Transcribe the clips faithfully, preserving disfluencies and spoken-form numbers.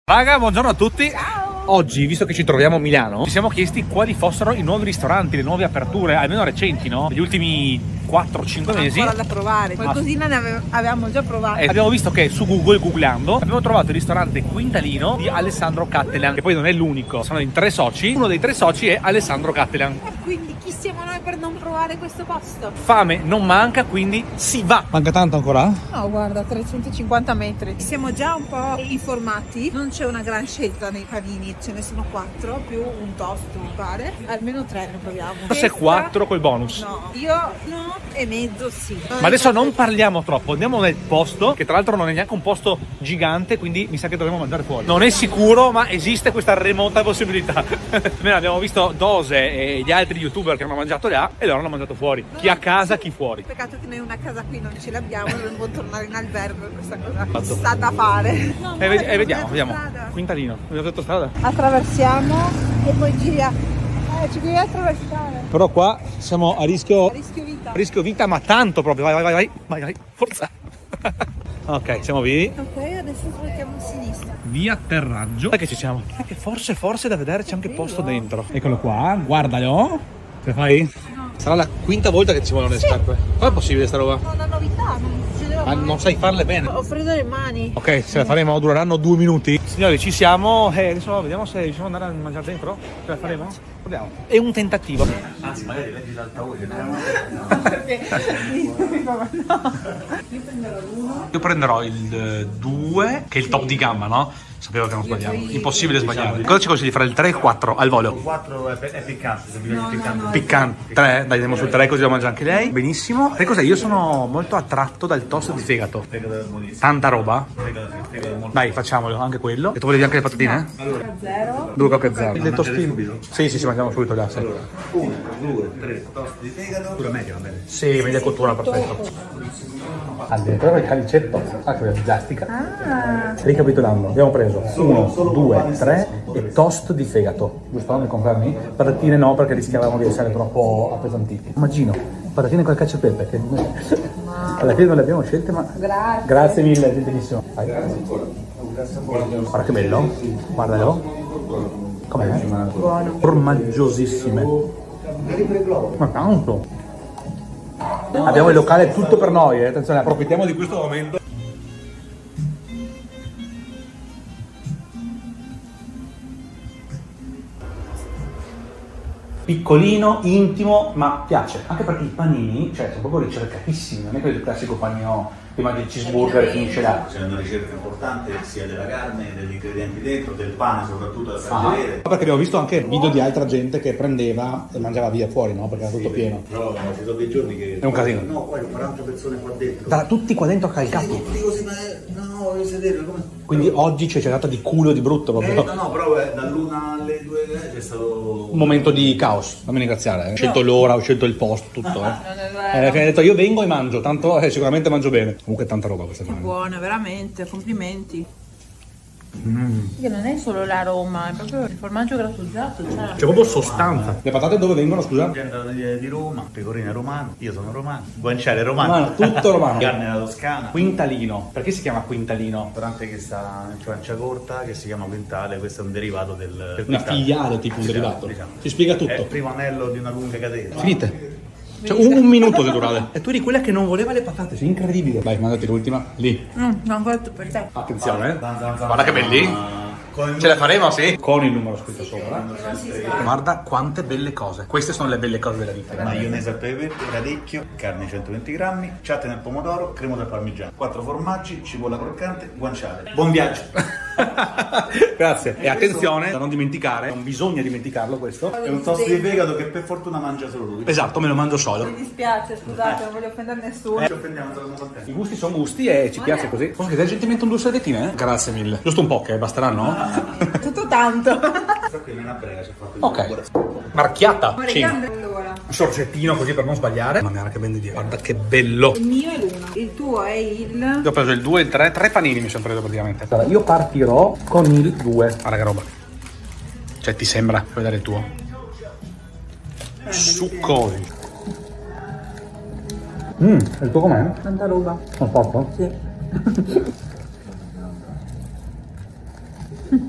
Raga, buongiorno a tutti. Ciao. Oggi, visto che ci troviamo a Milano, ci siamo chiesti quali fossero i nuovi ristoranti, le nuove aperture, almeno recenti, no? Degli ultimi quattro cinque mesi. Ancora da provare, qualcosina ne ave avevamo già provato. E abbiamo visto che su Google, googlando, abbiamo trovato il ristorante Quintalino di Alessandro Cattelan, che poi non è l'unico, sono in tre soci. Uno dei tre soci è Alessandro Cattelan. E quindi chi siamo noi per non provare questo posto? Fame non manca, quindi si va. Manca tanto ancora? No, guarda, trecentocinquanta metri. Siamo già un po' informati, non c'è una gran scelta nei panini, ce ne sono quattro, più un toast mi pare. Almeno tre ne proviamo. Forse quattro col bonus. No, io no e mezzo sì. Ma adesso non parliamo troppo, andiamo nel posto, che tra l'altro non è neanche un posto gigante, quindi mi sa che dovremo mangiare fuori. Non è sicuro, ma esiste questa remota possibilità. Noi abbiamo visto Dose e gli altri youtuber che hanno mangiato là e loro hanno mangiato fuori. Chi a casa, chi fuori. Peccato che noi una casa qui non ce l'abbiamo, dovremmo tornare in albergo, questa cosa sta da fare. No, e, ve e vediamo, vediamo. Quintalino, abbiamo detto strada. Attraversiamo e poi giriamo. Eh, ci devi attraversare. Però qua siamo a rischio, a rischio vita. A rischio vita, ma tanto proprio. Vai, vai, vai, vai, vai, vai. Forza. Ok, siamo vivi. Ok, adesso svoltiamo a sinistra. Via atterraggio. Sai che ci siamo? Eh, che forse, forse da vedere c'è anche posto dentro. Eccolo qua, guardalo. Ce la fai? No. Sarà la quinta volta che ci vogliono le sì. scarpe. Com'è possibile sta roba? No, una novità, non Ma non sai farle bene. Ho freddo le mani. Ok, se la faremo, dureranno due minuti. Signori, ci siamo. Eh, adesso vediamo se riusciamo ad andare a mangiare dentro. Ce la faremo? Proviamo. È un tentativo. Anzi, magari leggi l'alta voce. Io prenderò l'uno. Io prenderò il due, che è il top di gamma, no? Sapevo che non sbagliamo. Impossibile sbagliare. Cosa ci consigli fra il tre e il quattro al volo? Il quattro è piccante, se no, piccante. No, no, piccante. tre, dai, andiamo sul tre così lo mangia anche lei. Benissimo. E cos'è? Io sono molto attratto dal toast di fegato. Fegato è buonissimo. Tanta roba. Fegato, sì, fegato è molto. Dai, facciamolo, anche quello. E tu volevi anche le patatine? No. Allora, zero. Due coche zero. Il tostino? Sì, sì, sì, mangiamo subito là. Sì. Allora, uno, due, tre, toast di fegato. Pure meglio, va bene. Sì, media cottura, perfetto. Addirittura il calicetto, ah, che è plastica. Ah. Ricapitolando, abbiamo preso uno, due, tre e toast di fegato. Giusto? Mi confermi? Patatine no, perché rischiavamo di essere troppo appesantiti. Immagino, patatine con il cacio e pepe, che alla fine non le abbiamo scelte, ma grazie, grazie mille, gentilissimo. Vai. Guarda che bello, guardalo. Com'è? Buono. Formaggiosissime. Ma tanto. Abbiamo il locale tutto per noi, eh. Attenzione, approfittiamo di questo momento. Piccolino, intimo, ma piace. Anche perché i panini, cioè, sono proprio ricercatissimi, non è quello il classico panino prima del cheeseburger e finisce là. C'è una ricerca importante sia della carne, degli ingredienti dentro, del pane, soprattutto da far Ah, vedere. perché abbiamo visto anche video di altra gente che prendeva e mangiava via fuori, no? Perché era tutto Sì, pieno. Però ci sono dei giorni che... È un casino. No, poi quaranta persone qua dentro. Da tutti qua dentro calcati. Tutti così, ma no, voglio sedere, come... Quindi oggi ci è data di culo di brutto proprio. Eh, no, no, però eh, dall'una alle due eh, c'è stato... Un momento di caos, non mi ringraziare. Eh. Ho scelto l'ora, ho scelto il posto, tutto. Eh. Eh, che hai detto io vengo e mangio, tanto eh, sicuramente mangio bene. Comunque è tanta roba questa È buona, veramente, complimenti. Mm. Che non è solo l'aroma, è proprio il formaggio grattugiato. Cioè. C'è proprio sostanza. Le patate dove vengono, scusa? Gente di, di Roma, pecorino romano, io sono romano, guanciale romano, Romano, tutto romano. Carne alla Toscana. Quintalino. Perché si chiama Quintalino? Ristorante che sta in Franciacorta, che si chiama Quintale, questo è un derivato del, del Una Quintale. filiale, tipo un Diciamo, derivato. diciamo. Si spiega È il tutto. primo anello di una lunga catena. Finite. Cioè un, un minuto che durale. E tu eri quella che non voleva le patate, sei incredibile. Vai, mandati l'ultima. Lì. Mm, non fatto per te. Attenzione, eh. Zan, zan, zan, Guarda che belli. zan. Con il Ce la faremo, sì? Con il numero scritto sopra. numero. Guarda quante belle cose. Queste sono le belle cose della vita. Maionese al pepe, radicchio, carne centoventi grammi, ciatte nel pomodoro, crema del parmigiano, quattro formaggi, cipolla croccante, guanciale. Buon viaggio! Grazie. E attenzione, da non dimenticare, non bisogna dimenticarlo questo. È un toast di fegato che per fortuna mangia solo lui. Esatto, me lo mangio solo. Mi dispiace, scusate, non voglio offendere nessuno. Eh, ci offendiamo, saremo contenti. I gusti sono gusti e ci piace così. Posso chiedere gentilmente un due saldettine? Eh? Grazie mille. Giusto un po' che basteranno? Tutto tanto. Questa qui non ha brega, ci ha fatto il Ok. Marchiata. Sì. Allora, Un sorcettino così per non sguagliare. Mamma mia, che ben di Dio. Guarda che bello. il mio è l'uno, il tuo è il... Io ho preso il due e il tre, tre panini mi sono preso praticamente. Allora, io partirò con il due. Guarda che roba. Cioè, ti sembra? Puoi vedere il tuo. Succosi. Mmm, il tuo com'è? Tanta roba. Sono fatto? Sì.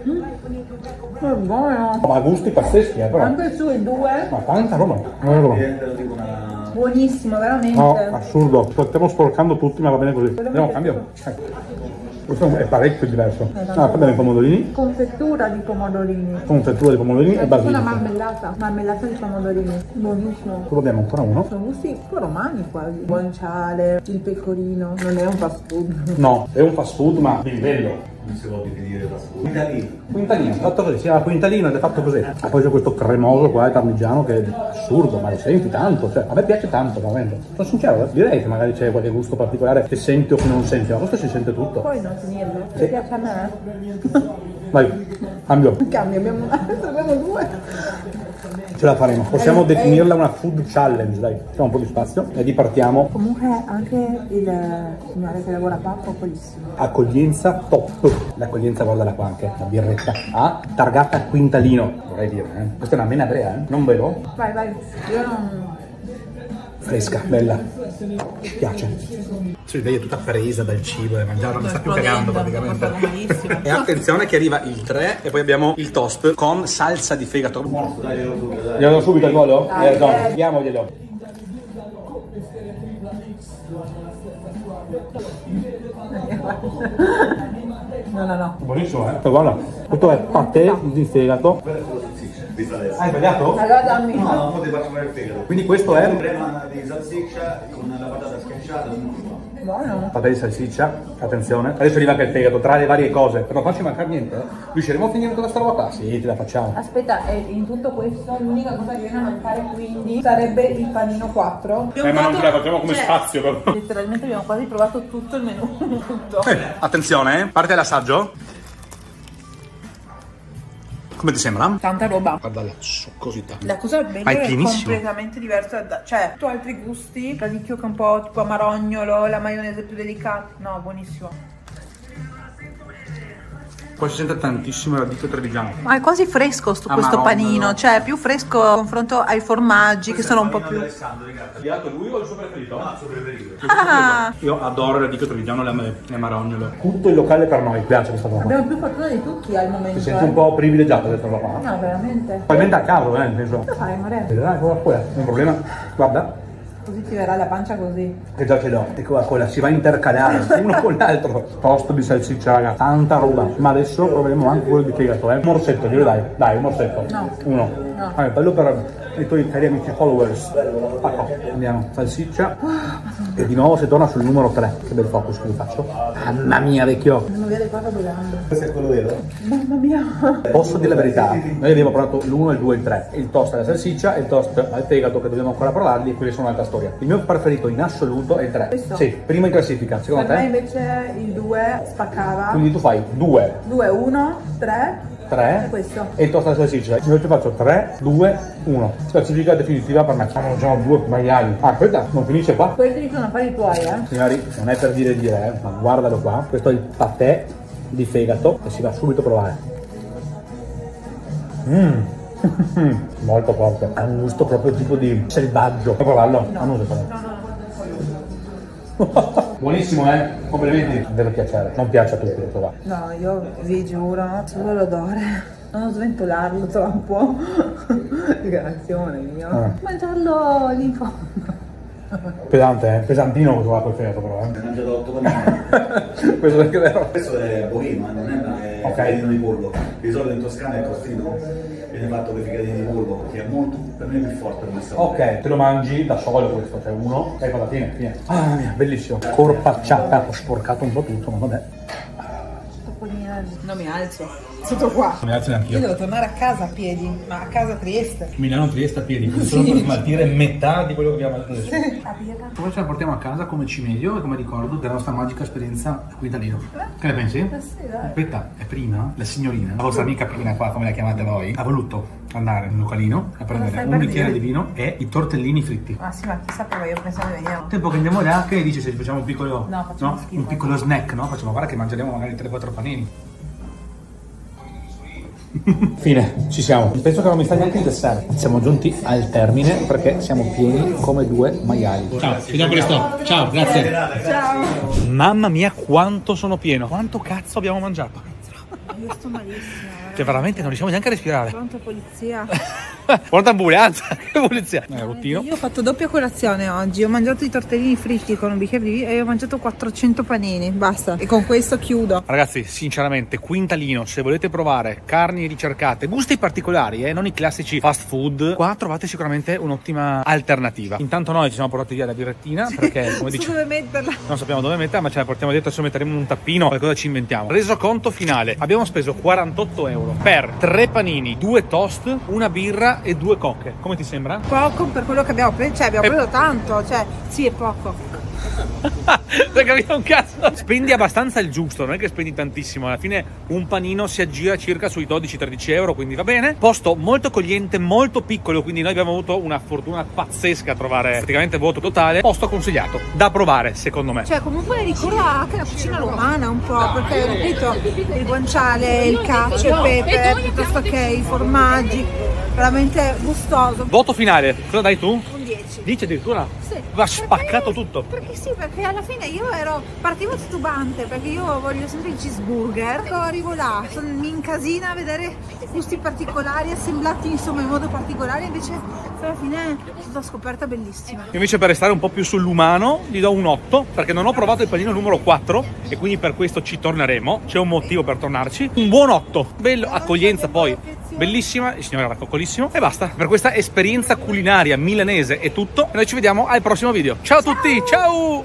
È buono. Ma gusti pazzeschi, eh, però. Anche su il due. Ma tanta roba. roba. Buonissimo, veramente. No, assurdo. Stiamo sporcando tutti, ma va bene così. Andiamo, cambio. Ecco. Questo è parecchio diverso. Ah, prendiamo i pomodorini. Confettura di pomodorini. Confettura di pomodorini e basilico. Una marmellata. Marmellata di pomodorini. Buonissimo. Poi abbiamo ancora uno. Sono gusti un po' romani quasi. Guanciale, il pecorino. Non è un fast food. No, è un fast food, ma di livello. Non si può definire fast food. Quintalino. Quintalino, fatto così, si chiama quintalino ed è fatto così. E poi c'è questo cremoso qua, il parmigiano, che è assurdo, ma lo senti tanto, cioè, a me piace tanto, veramente. Sono sincero, direi che magari c'è qualche gusto particolare che senti o che non senti, ma questo si sente tutto. Poi non finirlo, Sì. ti piace a me? Vai, cambio. Cambio, abbiamo, abbiamo due. Ce la faremo, possiamo Eh, definirla una food challenge, dai. Facciamo un po' di spazio e ripartiamo. Comunque anche il signore che lavora qua è popolissimo. Accoglienza top. L'accoglienza, guardala qua anche, la birretta. Ah, targata quintalino, vorrei dire, eh. Questa è una menabrea, eh. Non bevo? Vai, vai. Io non... Fresca, bella. Ci piace. Sì, lei è tutta presa dal cibo e mangiare, non sta più cagando praticamente. E attenzione che arriva il tre e poi abbiamo il toast con salsa di fegato. Glielo do subito al volo? Eh, no, diamoglielo. No, no, no. Buonissimo, eh? Guarda, questo è patè di fegato. Hai sbagliato? Allora dammi. No, non potete far il fegato. Quindi questo è Crema di salsiccia con la patata schiacciata. Buono. patè di salsiccia, attenzione. Adesso arriva anche il fegato, tra le varie cose. Per non farci mancare niente, eh? Riusciremo a finire tutta sta roba qua? Sì, te la facciamo. Aspetta, e in tutto questo l'unica cosa che viene a mancare quindi sarebbe il panino quattro. Eh, ma non ce la facciamo come spazio, però. Letteralmente abbiamo quasi provato tutto il menù. Tutto. Eh, attenzione, eh. Parte l'assaggio. Come ti sembra? Tanta roba. Guarda la succosità. La cosa bella Ma è è pienissimo. completamente diversa da... Cioè, tu hai altri gusti, radicchio che è un po' tipo amarognolo, la maionese più delicata. No, buonissimo. Poi si sente tantissimo il radicchio trevigiano. Ma è quasi fresco sto, questo Amarognolo. panino, cioè più fresco in confronto ai formaggi che sono un po' più... Sbagliato lui o il suo preferito? No, il suo preferito. Ah, Io adoro il radicchio trevigiano e amarognolo. Tutto il locale per noi piace questa cosa. abbiamo più fortuna di tutti al momento. Si sente un po' privilegiato questa roba qua. No, veramente. Probabilmente a caso, eh, nel senso. Lo fai, amore? Vedrai Coca-Cola, non è un problema. Guarda, Così ti verrà la pancia così. che già ce l'ho. E Coca-Cola si va a intercalare uno con l'altro. Toast di salsiccia, raga, tanta roba. Ma adesso proveremo anche quello di fegato, eh. Un morsetto, glielo dai. Dai, un morsetto. No. Uno. No. Vabbè, bello per i tuoi cari amici followers. Ecco, andiamo, salsiccia. E di nuovo si torna sul numero tre. Che bel focus che vi faccio. Mamma mia, vecchio. Non vede cosa volando. Questo è quello vero? Mamma mia. Posso dire la verità, noi abbiamo provato l'uno, il due e il tre, il toast alla salsiccia e il toast al fegato che dobbiamo ancora provarli e quelli sono un'altra storia. Il mio preferito in assoluto è il tre. Questo? Sì, primo in classifica, secondo Per me te? invece il due spaccava. Quindi tu fai due, due, uno, tre. tre E questo? e il toast alla salsiccia. Io ti faccio tre, due, uno. Classifica definitiva per me. Ah, non sono due maiali. Ah, aspetta, non finisce qua. Quelli sono affari tuoi, eh? Signori, non è per dire dire, eh, ma guardalo qua. Questo è il patè di fegato e si va subito a provare. Mmm. Molto forte, ha un gusto proprio tipo di selvaggio. Puoi provarlo? No. Ah, non so fare. No, no, no. Buonissimo, eh? Complimenti. Deve piacere. Non piace a tutti questo qua. No, io vi giuro, solo l'odore. Non sventolarlo troppo. Grazie, amore mio. Ah. Mangiarlo lì in fondo. Pesante, eh? Pesantino questo qua col fegato però, Ho mangiato otto panini. Questo è vero. Questo è bovino, eh, non è, è Ok. figatino di pollo. Di solito in Toscana è costino, viene fatto con i figatini di pollo, che è molto, per me, più forte come sapore. Ok, te lo mangi da solo questo, cioè uno e patatine, fine. Ah mia, bellissimo. Corpacciata, ho sporcato un po' tutto, ma vabbè. Non mi alzo. Sotto qua. Mi alzo neanch'io. Io devo tornare a casa a piedi, ma a casa a Trieste. Milano Trieste a piedi, quindi solo per smaltire metà di quello che abbiamo adesso. A birra. Poi ce la portiamo a casa come cimelio e come ricordo della nostra magica esperienza qui da Lido. Che ne pensi? Eh sì, dai. Aspetta, è prima la signorina, la vostra amica Pina qua, come la chiamate voi, ha voluto andare nel localino a prendere stai un per bicchiere dire? di vino e i tortellini fritti. Ah sì, ma chissà come io pensavo di venire. Tempo che andiamo là, che dici se facciamo un piccolo, No, facciamo schifo. un piccolo snack, no? Facciamo guarda che mangeremo magari tre quattro panini. Fine, ci siamo. Penso che non mi sta neanche il dessert. Siamo giunti al termine perché siamo pieni come due maiali. Ciao, vediamo che sto. Ciao, grazie. Ciao. Mamma mia quanto sono pieno. Quanto cazzo abbiamo mangiato? Io sto malissimo. Cioè veramente non riusciamo neanche a respirare. Pronto polizia? Pronta ambulanza, che polizia. Eh, routino. Io ho fatto doppia colazione oggi, ho mangiato i tortellini fritti con un bicchiere di vino e ho mangiato quattrocento panini, basta. E con questo chiudo. Ragazzi, sinceramente, Quintalino, se volete provare carni ricercate, gusti particolari, eh, non i classici fast food, qua trovate sicuramente un'ottima alternativa. Intanto noi ci siamo portati via la birrettina, perché come dice, dove metterla? non sappiamo dove metterla, ma ce la portiamo dietro, adesso metteremo in un tappino, qualcosa ci inventiamo. Resoconto finale, abbiamo speso quarantotto euro per tre panini, due toast, una birra e due cocche. Come ti sembra? Poco per quello che abbiamo preso, cioè abbiamo E... preso tanto, cioè sì è poco. Non capito un cazzo. Spendi abbastanza il giusto, non è che spendi tantissimo. Alla fine un panino si aggira circa sui dodici tredici euro, quindi va bene. Posto molto accogliente, molto piccolo, quindi noi abbiamo avuto una fortuna pazzesca a trovare praticamente voto totale. Posto consigliato, da provare secondo me. Cioè comunque ricorda anche la cucina romana un po', perché ripeto, il guanciale, il cacio, il pepe, piuttosto che i formaggi, veramente gustoso. Voto finale, cosa dai tu? Un dieci. dieci addirittura? Sì. Va spaccato Perché- tutto. Perché sì, perché alla fine io ero partivo titubante, perché io voglio sempre il cheeseburger. Poi arrivo là, son- mi incasina a vedere gusti particolari, assemblati insomma in modo particolare, invece alla fine è stata una scoperta bellissima. Io invece, per restare un po' più sull'umano, gli do un otto, perché non ho provato il panino numero quattro e quindi per questo ci torneremo. C'è un motivo per tornarci. Un buon otto. Bello, accoglienza poi bellissima, il signore era coccolissimo. E basta, per questa esperienza culinaria milanese è tutto. E noi ci vediamo al prossimo video. Ciao a tutti, ciao!